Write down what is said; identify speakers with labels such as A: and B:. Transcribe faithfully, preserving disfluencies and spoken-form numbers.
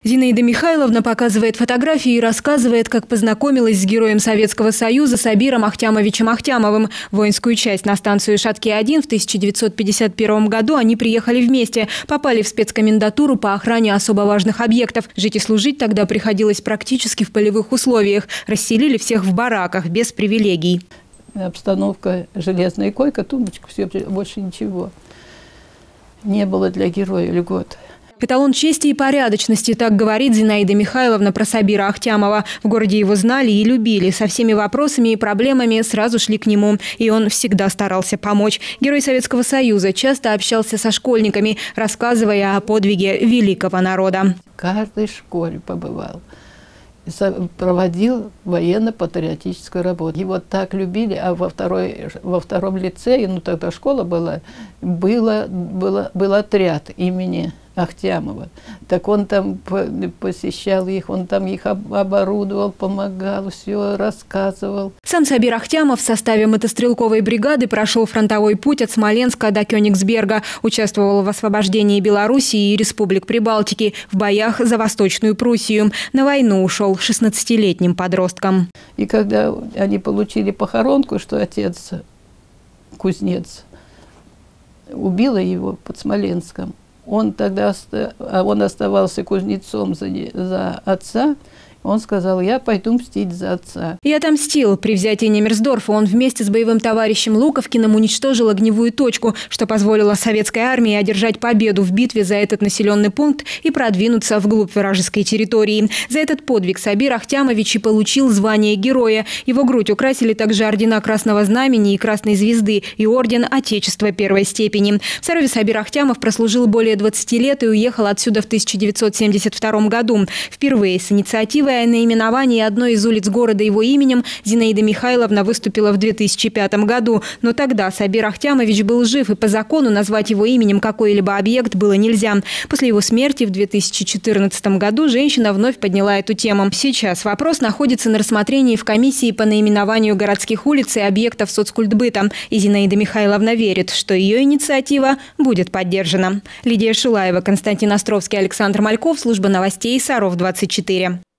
A: Зинаида Михайловна показывает фотографии и рассказывает, как познакомилась с героем Советского Союза Сабиром Ахтямовичем Ахтямовым. В воинскую часть на станцию Шатки-один в тысяча девятьсот пятьдесят первом году они приехали вместе, попали в спецкомендатуру по охране особо важных объектов. Жить и служить тогда приходилось практически в полевых условиях. Расселили всех в бараках, без привилегий.
B: Обстановка, железная койка, тумбочка, все, больше ничего. Не было для героя льгот.
A: Эталон чести и порядочности, так говорит Зинаида Михайловна про Сабира Ахтямова. В городе его знали и любили. Со всеми вопросами и проблемами сразу шли к нему. И он всегда старался помочь. Герой Советского Союза часто общался со школьниками, рассказывая о подвиге великого народа.
B: В каждой школе побывал. Проводил военно-патриотическую работу. Его так любили, а во, второй, во втором лицее, ну тогда школа была, было, было, был отряд имени Ахтямова. Так он там посещал их, он там их оборудовал, помогал, все рассказывал.
A: Сам Сабир Ахтямов в составе мотострелковой бригады прошел фронтовой путь от Смоленска до Кёнигсберга, участвовал в освобождении Белоруссии и республик Прибалтики, в боях за Восточную Пруссию. На войну ушел шестнадцатилетним подростком.
B: И когда они получили похоронку, что отец, кузнец, убила его под Смоленском, он тогда он оставался кузнецом за, за отца. Он сказал: я пойду мстить за отца.
A: И отомстил. При взятии Немерсдорфа он вместе с боевым товарищем Луковкиным уничтожил огневую точку, что позволило советской армии одержать победу в битве за этот населенный пункт и продвинуться вглубь вражеской территории. За этот подвиг Сабир Ахтямович и получил звание героя. Его грудь украсили также ордена Красного Знамени и Красной Звезды и орден Отечества первой степени. В Сарове Сабир Ахтямов прослужил более двадцати лет и уехал отсюда в тысяча девятьсот семьдесят втором году. Впервые с инициативой о наименовании одной из улиц города его именем Зинаида Михайловна выступила в две тысячи пятом году. Но тогда Сабир Ахтямович был жив, и по закону назвать его именем какой-либо объект было нельзя. После его смерти в две тысячи четырнадцатом году женщина вновь подняла эту тему. Сейчас вопрос находится на рассмотрении в комиссии по наименованию городских улиц и объектов соцкультбыта. И Зинаида Михайловна верит, что ее инициатива будет поддержана. Лидия Шулаева, Константин Островский, Александр Мальков. Служба новостей Саров двадцать четыре.